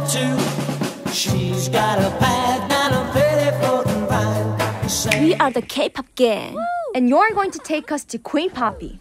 too. She's got a bag and a pretty floating ride. We are the K-pop gang, and you're going to take us to Queen Poppy.